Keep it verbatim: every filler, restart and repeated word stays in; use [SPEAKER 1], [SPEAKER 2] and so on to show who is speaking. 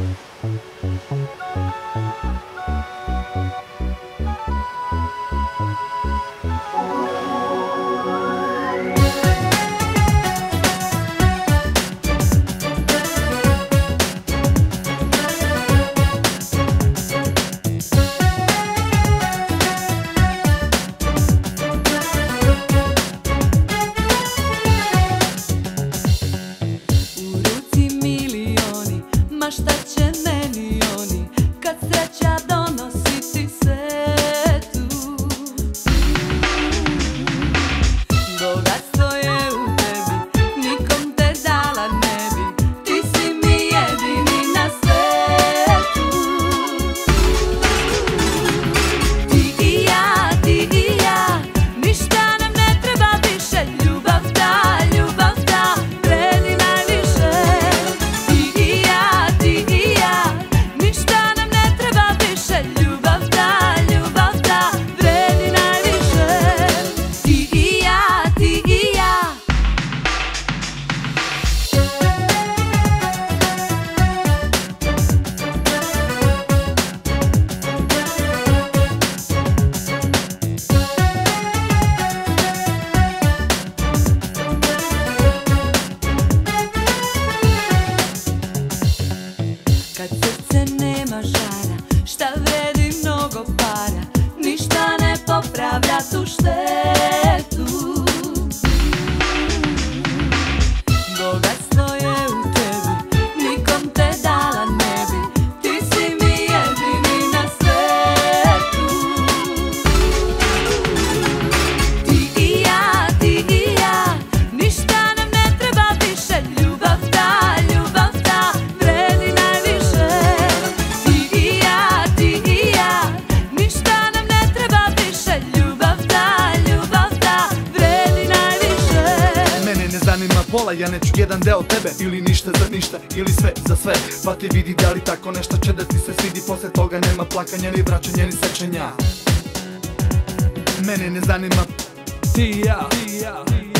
[SPEAKER 1] Ja neću jedan deo tebe, ili ništa za ništa, ili sve za sve. Pa ti vidi da li tako nešto će da ti se svidi. Posle toga nema plakanja, ni vraćanja, ni sečenja. Mene ne zanima ti i ja, ti i ja.